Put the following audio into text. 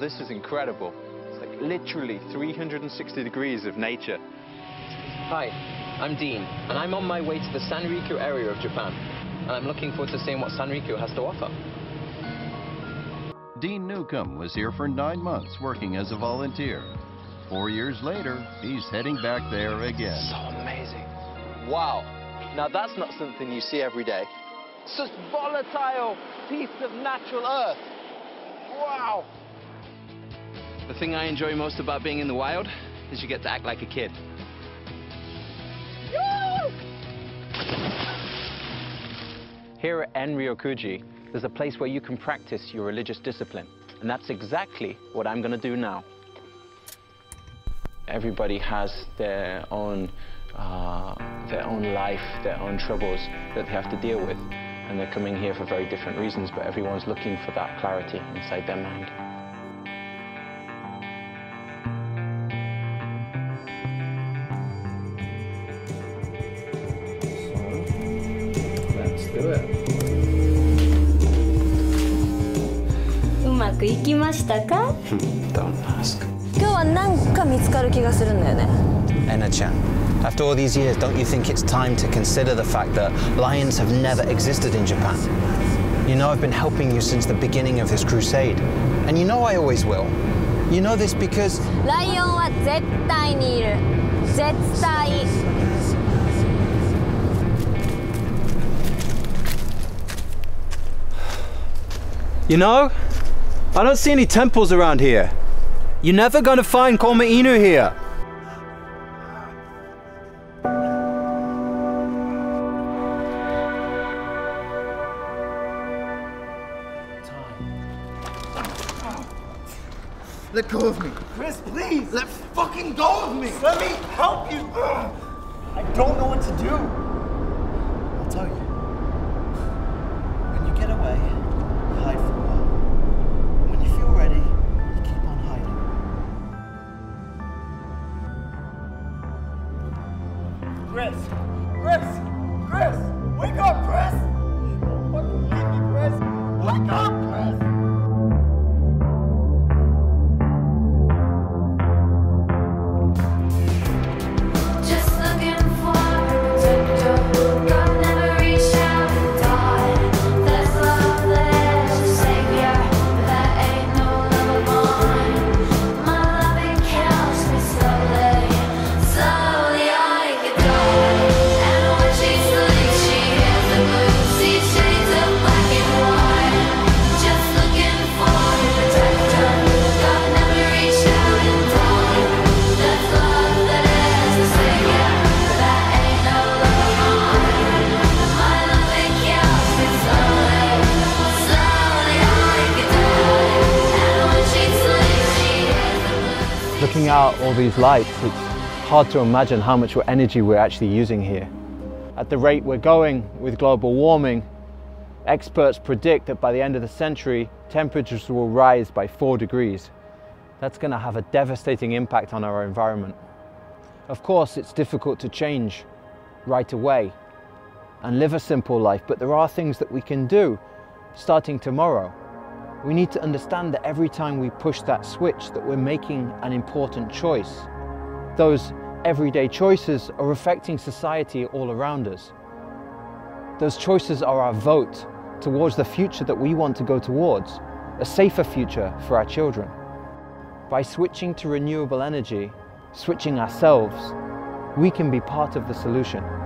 this is incredible. It's like literally 360 degrees of nature. Hi, I'm Dean, and I'm on my way to the Sanriku area of Japan, and I'm looking forward to seeing what Sanriku has to offer. Dean Newcombe was here for 9 months working as a volunteer. 4 years later, he's heading back there again. So amazing. Wow. Now that's not something you see every day. Such volatile piece of natural earth. Wow. The thing I enjoy most about being in the wild is you get to act like a kid. Here at Enryokuji, there's a place where you can practice your religious discipline. And that's exactly what I'm going to do now. Everybody has their own life, their own troubles that they have to deal with. And they're coming here for very different reasons, but everyone's looking for that clarity inside their mind. So, let's do it. うまくいきましたか? Don't ask. 今日はなんか見つかる気がするんだよね。 Enna-chan, after all these years, don't you think it's time to consider the fact that lions have never existed in Japan? You know I've been helping you since the beginning of this crusade, and you know I always will. You know this because... ライオンは絶対にいる。絶対。 You know, I don't see any temples around here. You're never gonna find Koma Inu here. Let go of me. Chris, please. Let fucking go of me. Let me help you. I don't know what to do. I'll tell you. When you get away, you hide for a while. And when you feel ready, you keep on hiding. Chris! Chris! Chris! Wake up, Chris! Don't fucking leave me, Chris! Wake up, Chris! Looking out all these lights, it's hard to imagine how much energy we're actually using here. At the rate we're going with global warming, experts predict that by the end of the century, temperatures will rise by 4 degrees. That's going to have a devastating impact on our environment. Of course, it's difficult to change right away and live a simple life, but there are things that we can do starting tomorrow. We need to understand that every time we push that switch that we're making an important choice. Those everyday choices are affecting society all around us. Those choices are our vote towards the future that we want to go towards, a safer future for our children. By switching to renewable energy, switching ourselves, we can be part of the solution.